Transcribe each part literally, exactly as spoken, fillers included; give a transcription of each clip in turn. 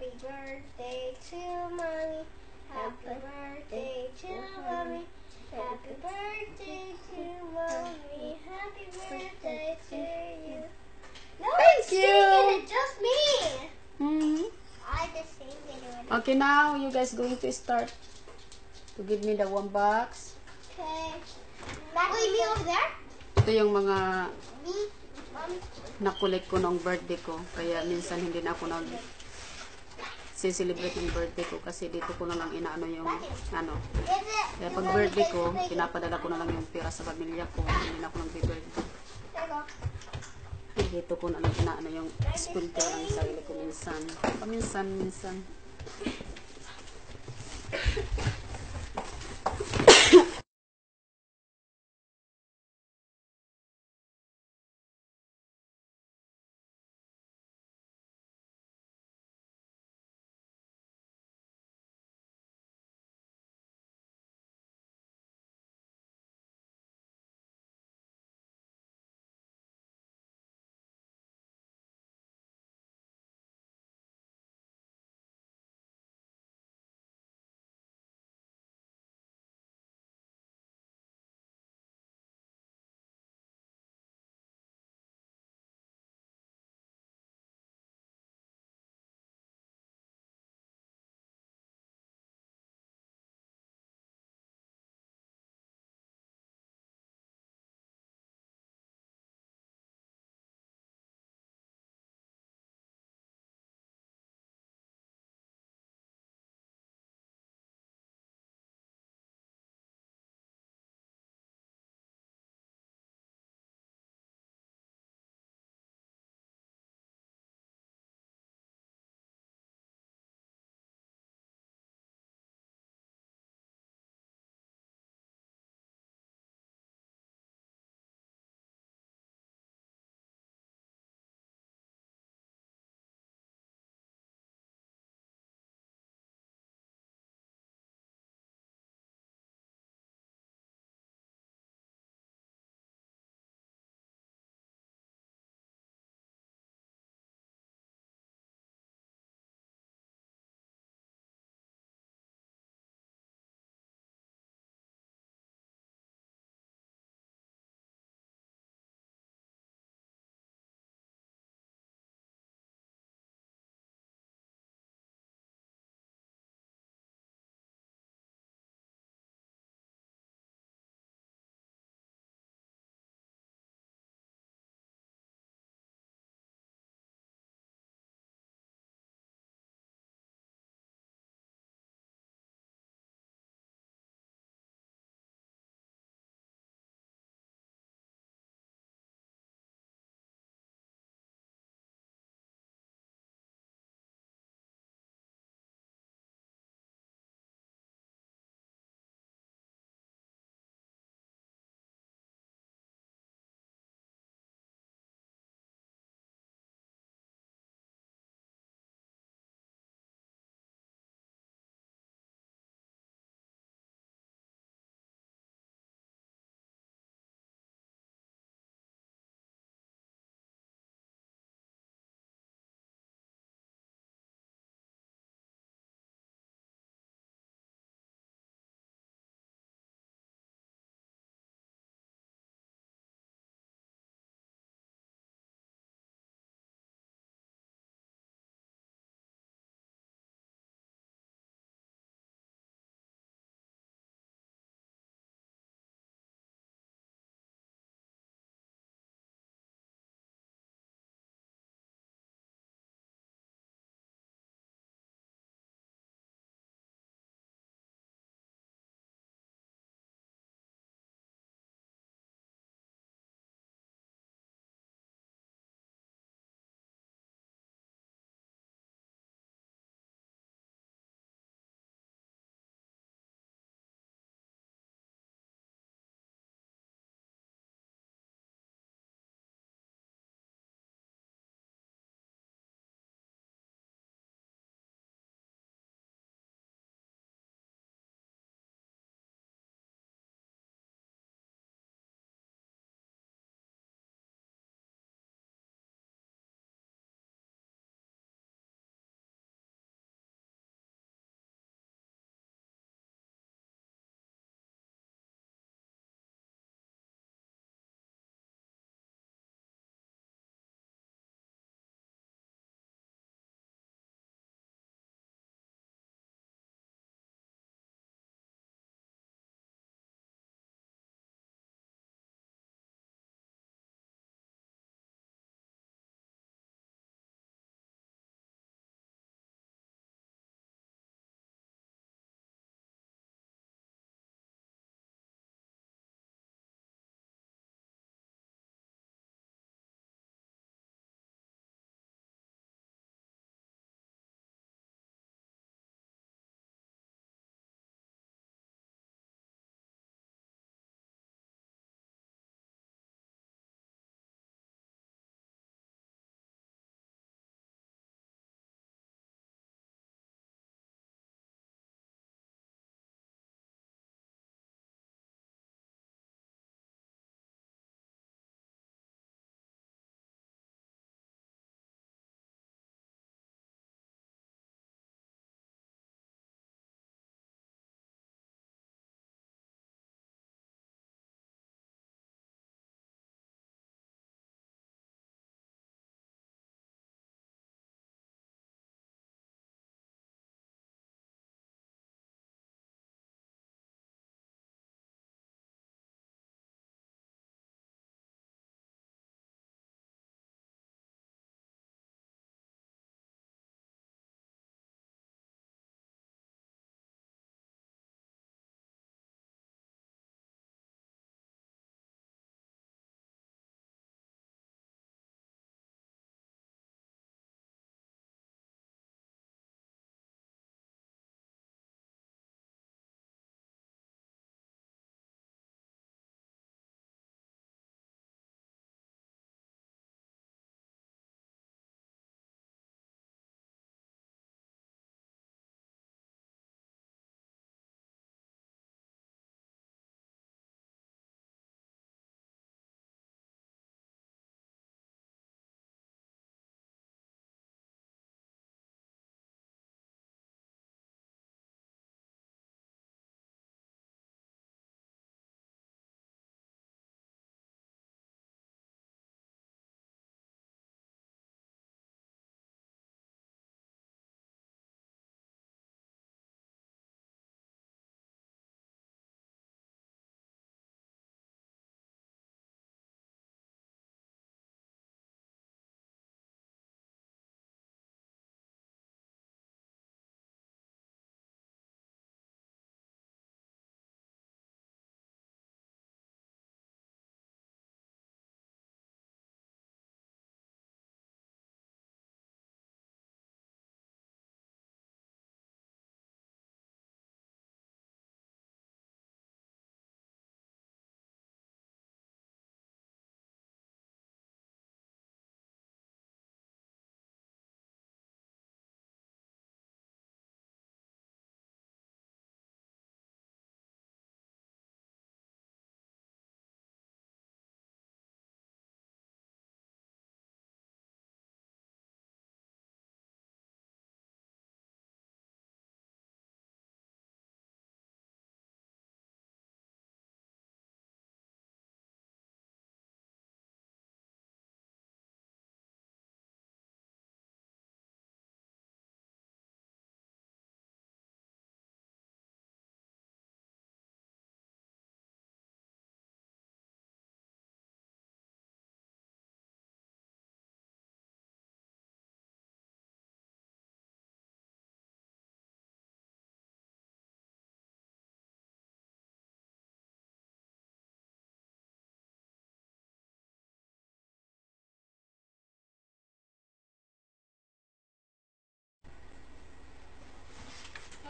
Happy birthday to mommy. Happy birthday to mommy. Happy birthday to mommy. Happy birthday to you. No, Thank it's you. singing, it's just me. Mm-hmm. I just sing it. Okay, now you guys going to start to give me the one box. Okay. Will you be over there? Ito yung mga Me, mommy. nakulit ko ng birthday ko. Kaya minsan hindi na ako nag celebrate ng birthday ko kasi dito ko na lang inaano yung ano. Kaya pag birthday ko, pinapadala ko na lang yung pera sa pamilya ko. Hindi na ako nag-birthday. Dito ko na lang inaano yung school ko lang sa sarili ko minsan. Paminsan, minsan.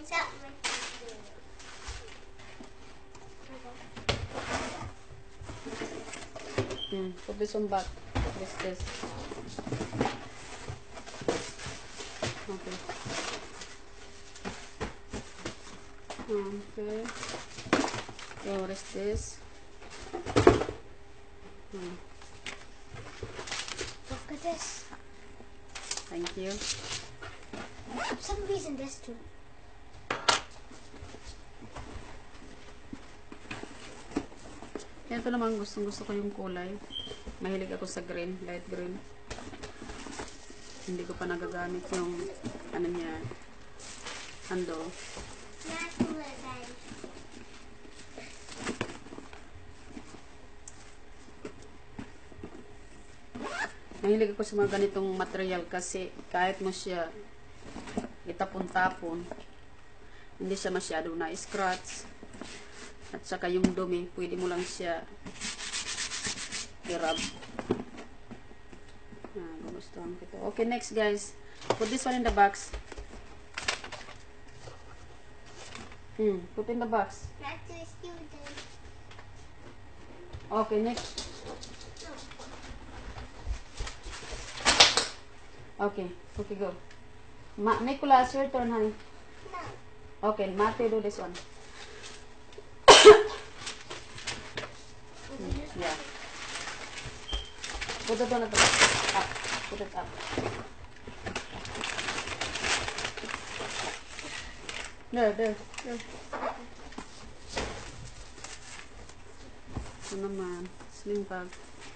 up. Hmm, put this one back. This, this. Okay. Okay. So, what is this? Hmm. Look at this. Thank you. For some reason, this too. Yan ito naman, gustong gusto ko yung kulay. Mahilig ako sa green, light green. Hindi ko pa nagagamit yung ano niya, handle. Mahilig ako sa mga ganitong material kasi kahit mo siya itapon-tapon, hindi siya masyado na scratch. At saka yung dumi, pwede mo lang siya i-rub. Ah, gugustuhan ko ito. Okay, next guys. Put this one in the box. Hmm, put in the box. Back to the student. Okay, next. Okay, okay, go. Ma Nicholas, your turn, honey. No. Okay, Matthew, do this one. Yeah. Put it on the top. Up. Put it up. There, there, there. Ito naman. Sling bag.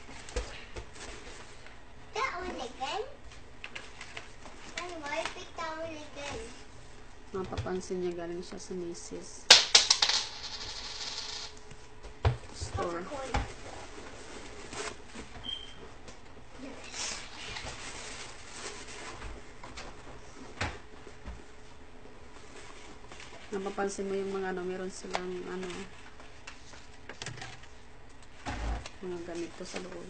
That one again? And why pick that one again? Mapapansin niya galing siya sa Macy's store. Napapansin mo yung mga ano, meron silang ano, mga ganito sa loob.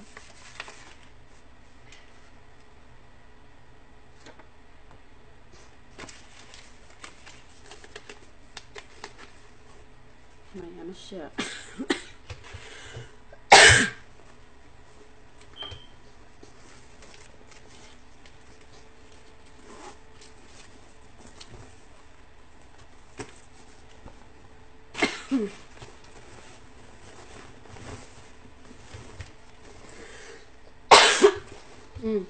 May ano siya. Mm.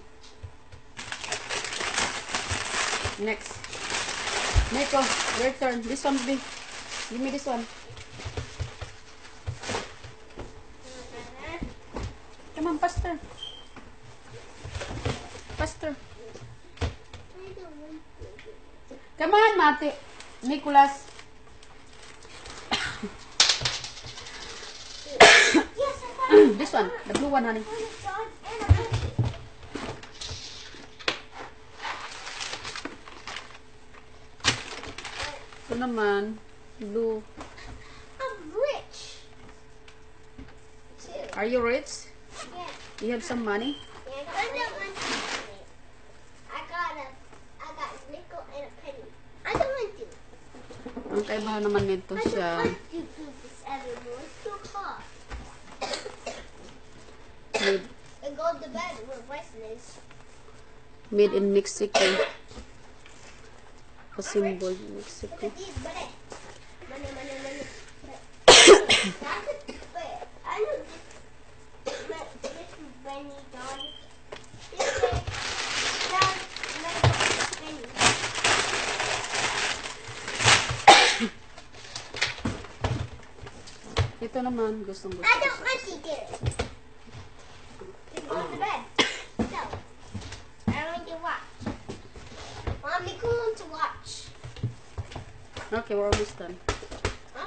Next. Nico, your turn. This one, be. Give me this one. Come on, faster. Faster. Come on, Mate. Nicholas. This one, the blue one, honey. Ito naman, blue. I'm rich. Too. Are you rich? Yeah. You have some money? Yeah, I got one penny. I got a, I got nickel and a penny. I don't want to. Ang kaibahan naman nito I don't siya. want to do this anymore. It's too hot. Made, And go to bed where Bryson is. made in Mexico. A symbol in Mexico. Look at these, buddy. Money, money, money. That's a bit. I know this. This is Benny, Don. This is Don. Benny. Ito naman, gustong gusto. I don't want to do it. Just go to bed. No. I don't want to watch. Mommy, come on to watch. Okay, we're almost done. Huh?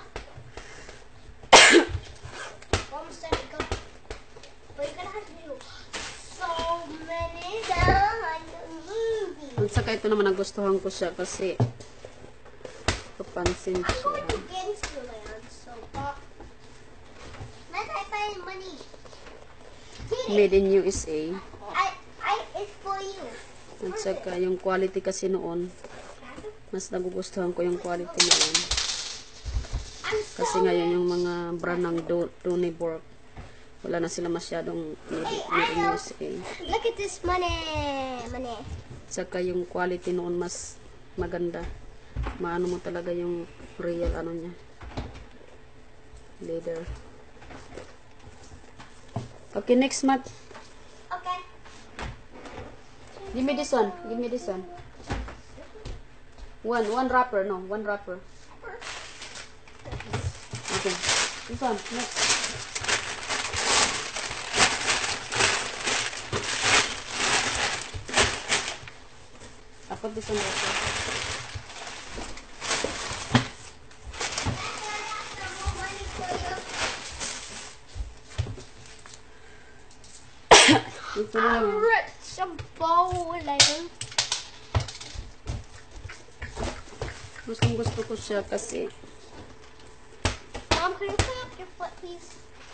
Almost time to go. But you're gonna have to do so many times the movie. At saka ito naman nagustuhan ko siya kasi kapansin I'm siya. going to Gangsterland, so uh, let I find money. Get it. Made in U S A. I, I, it's for you. At saka yung quality kasi noon, Mas nagugustuhan ko yung quality na yun. I'm Kasi so ngayon yung mga brand ng DOONEY BOURKE, wala na sila masyadong made in U S A. Look at this money. Money. Saka yung quality noon mas maganda. Maano mo talaga yung real ano niya. Leather. Okay, next mat. Okay. Give me this one. Give me this one. One, one wrapper. No, one wrapper. Okay. This one. Next. I put this one wrapper. Ito na I'm lang. rich. I'm bowling. Gustong gusto ko siya kasi Mom, can you put up your foot, please?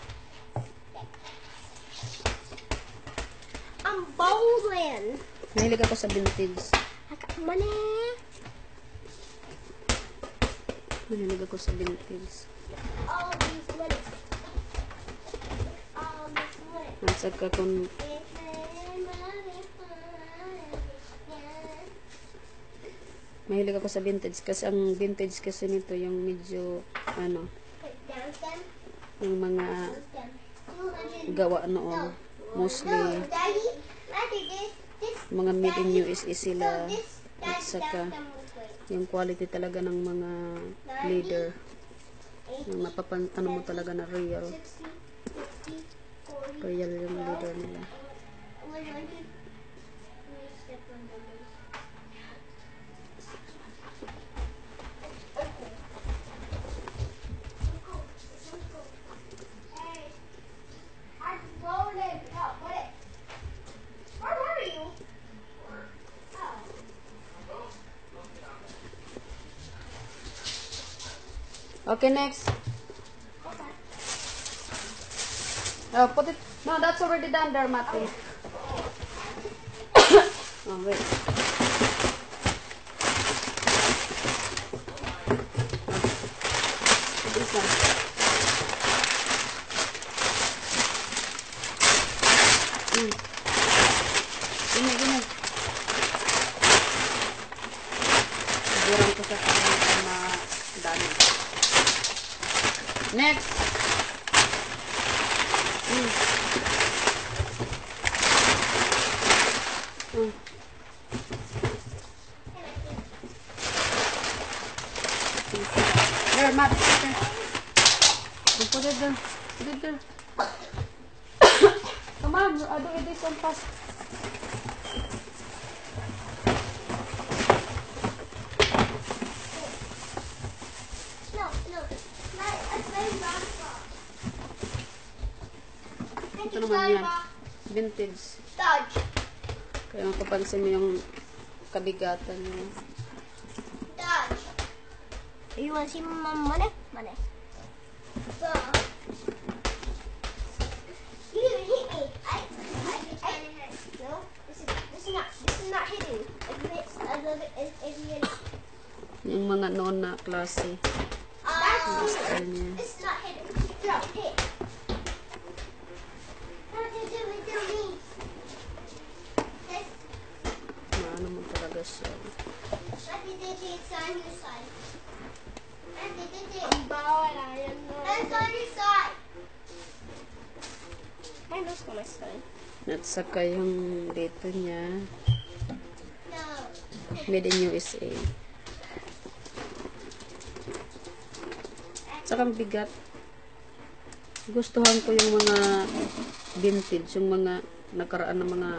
I'm bowling. mahilig ako sa vintage. I got money. Mahilig ako sa vintage. All these money. All this money. At saka kung mahilig ako sa vintage kasi ang vintage kasi nito yung medyo ano Down them. yung mga Down. two hundred. gawa noon mostly No, Daddy. Daddy, this, this. mga made in U S A So sila this, at that, saka that, that, yung quality talaga ng mga leather yung mapapan ano mo talaga na real sixty, fifty, forty, real yung leather nila. one hundred. Let me step on the list. Hey, I'm rolling. Oh, put it. Where were you? Oh. Okay, next. Okay. Oh, put it. No, that's already done there, Mati. Oh, wait. This one. Mm. Gini, gini. Sigurang ko sa kanya na dami. Next. Mm. Mm. There, Matt. There. You put it there. Put it there. Come on, I'll do it this one fast. No, no. Not a slave rock. Ito naman yan. Vintage. Dodge. Kaya mapapansin mo yung kabigatan niya. Dodge. You want to see my money? Money. So, you didn't hit me. I, I, I, no. This is, this is not, this is not hitting. If you hit, I love it. If, if you hit it. Yung mga noon na klase. Um, Style niya. this is not hitting. Drop, hit. What did you do? It do me. This, Maano mo talaga siya. what did you do? It's on your side. What did you do? That's on your side. My nose on my side. At saka yung dito niya. No. Made in U S A. Saka ang bigat. Gustuhan ko yung mga vintage, yung mga nakaraan ng mga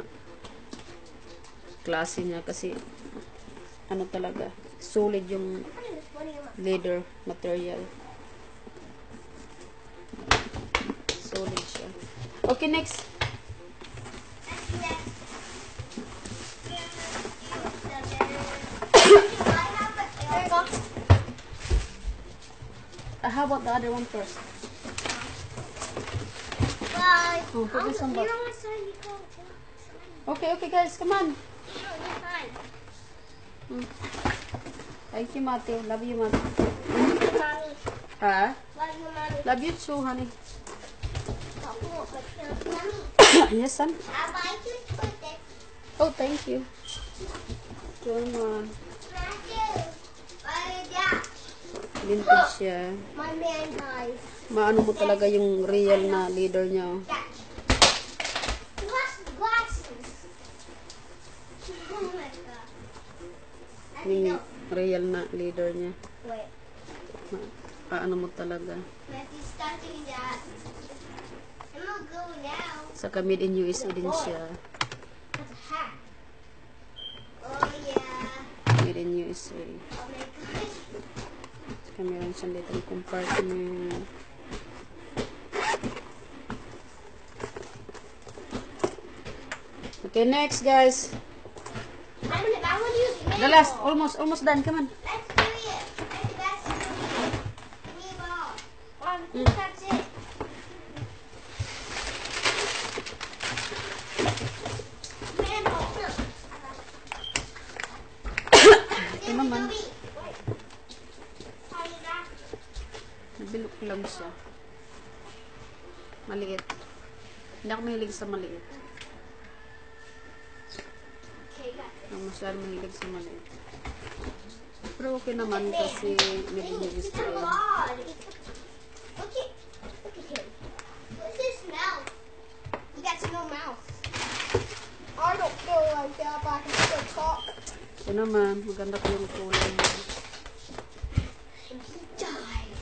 klase niya kasi ano talaga, solid yung leather material. Solid siya. Okay, next. Uh, how about the other one first? Bye. Oh, put this one back. You're on my side, you go. Okay, okay guys, come on. No, you're fine. Hmm. Thank you, Matthew. Love you, Matthew. Mommy. Ha? Love you, mommy. Love you too, honey. Oh, but mommy. Yes, son. I buy you for this. Oh, thank you. Come on. Matthew. Buy that. Vintage siya. My man dies. Maano mo talaga yung real na leader niya. Oh. That. Plus glasses. Oh my god. I Yung know. real na leader niya. Wait. Ma- Paano mo talaga. Matthew, stop doing that. I'm gonna go now. Saka made in U S A din siya. That's a hat. Oh yeah. Made in U S A. Oh my gosh. Saka meron siyang little compartment. Okay, next guys. I'm gonna, I want to use The last, almost, almost done. Come on. Let's do it. Let's let's do it. Me ball. Um, Mm. that's it. Man, hold up. Ito naman. Wait. Sorry, that. Nabilok lang siya. Maliit. Hindi ako mahilig sa maliit. Okay, got it. Ang masyadong mahilig sa maliit. Pero okay naman kasi made in U S It's a A. lot. Look at, look at him. What's his mouth? He got no mouth. I don't feel like that, but I can still talk. Ito naman, maganda ko yung kulay niya. And he died.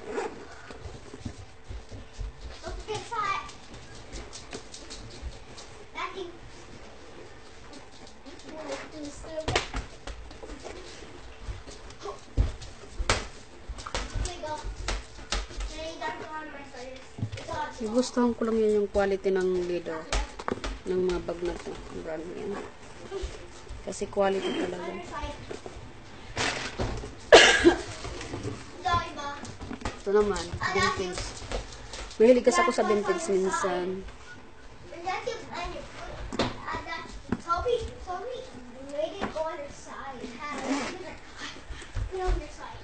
Look at this side. That thing. Let's do this little bit. There you go. There you got on my face. It's all Gustuhan ko lang yun yung quality ng leader ng mga bag na to. Ang brand yan. Kasi quality talaga. underside. Sorry, Ma. Ito naman, vintage. Mahilig kasi ako sa vintage minsan. And that's your, and your foot. Uh, that, Toby, Toby, made it go on your side. Had it. He was like, put it on your side.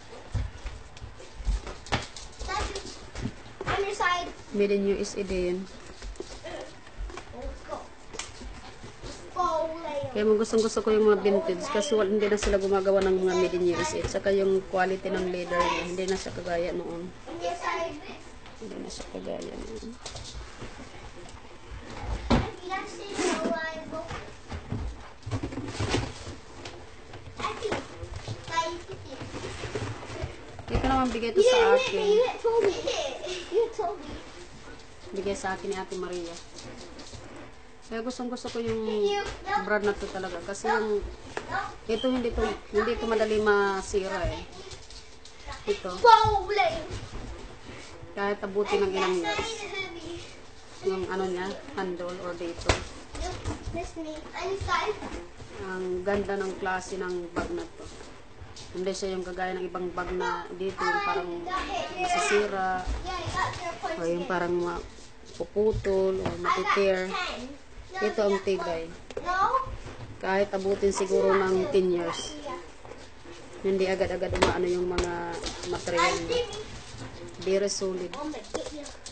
That's your, on your side. Made in U S A din. Let's go. Oh, Leo. Kaya mo gustong gusto ko yung mga vintage kasi wala, hindi na sila gumagawa ng mga made in U S A. Tsaka yung quality ng leather niya, hindi na siya kagaya noon. On your side. Hindi na siya kagaya noon. That's it, reliable. I think, like, Hindi ko naman bigay ito sa akin. You told me. You told me. Bigay sa akin ni Ate Maria. Kaya gustong gusto ko yung brand na to talaga. Kasi yung, ito hindi to, hindi to madali masira eh. Ito, Bowling. kahit abuti ng ilang That's not years. even heavy. Yung ano niya, handle or dito. Nope, this me. Inside. Ang ganda ng klase ng bag na to. Hindi siya yung kagaya ng ibang bag na dito, yung parang masisira, Yeah, I got your points. o yung parang mapuputol, o matitear. Ito ang tibay. No? Kahit abutin siguro ng ten years. Hindi agad-agad umaano yung mga material niya. Very solid. I'm gonna get you.